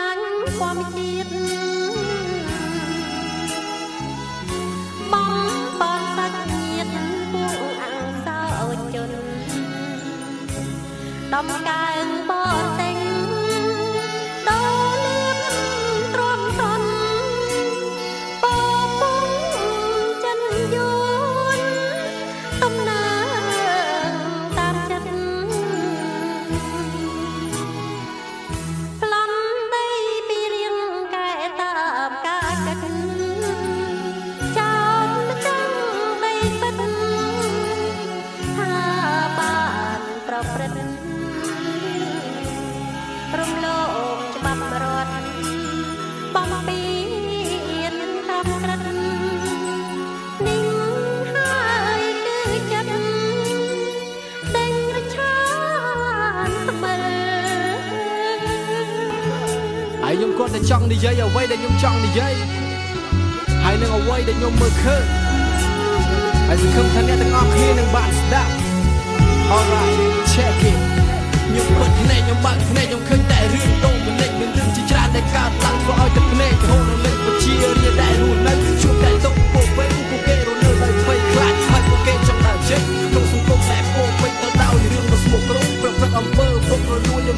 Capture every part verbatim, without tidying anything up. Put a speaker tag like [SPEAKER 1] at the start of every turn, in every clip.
[SPEAKER 1] លាញ់ความជាតិបំបនសាច់ញាតិពួកអង្សោជនដំកើងបរទិញដូលៀបទ្រាំតន់ពពងចិនយួនតំណាងតាមចិត្តប្លន់ដីពីរៀងកែតាមការកិច្ចចោលមិនចង់ដីពិតថាបានប្រព្រឹត្តរំលោភច្បាប់រដ្ឋបំពេញតាមក្រិតនិងហើយគឺចិត្តដេញរឆានមើល
[SPEAKER 2] ហើយខ្ញុំគាត់តែចង់និយាយអ្វីដែលខ្ញុំចង់និយាយហើយនឹងអ្វីដែលខ្ញុំមើលឃើញហើយសង្ឃឹមថាអ្នកទាំងអស់គ្នានឹងបានស្ដាប់ Alright check it ខ្ញុំពិតភ្នែកខ្ញុំបើកភ្នែកខ្ញុំឃើញតែរឿងដូងម្លេចមានរឿងជាច្រើនដែលកើតឡើងធ្វើឲ្យទឹកភ្នែកហូររលឹកបជារៀនដែលរស់នៅជួបតែទុកពួកវិញពួកគេរស់នៅដោយភ័យខ្លាចហើយពួកគេចង់ដើរចេញក្នុងសង្គមដែលពោពេញទៅដោយរឿងដ៏ស្មុគគ្រោកប្រព្រឹត្តអំពើពុករលួយ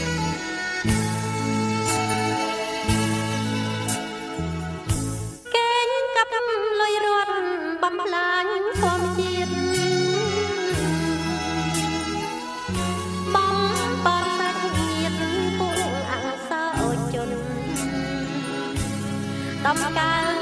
[SPEAKER 1] កេងកាប់លុយរត់បំផ្លាញความជាតិបំបនសាច់ញាតិពួកអង្សោជនដំកើង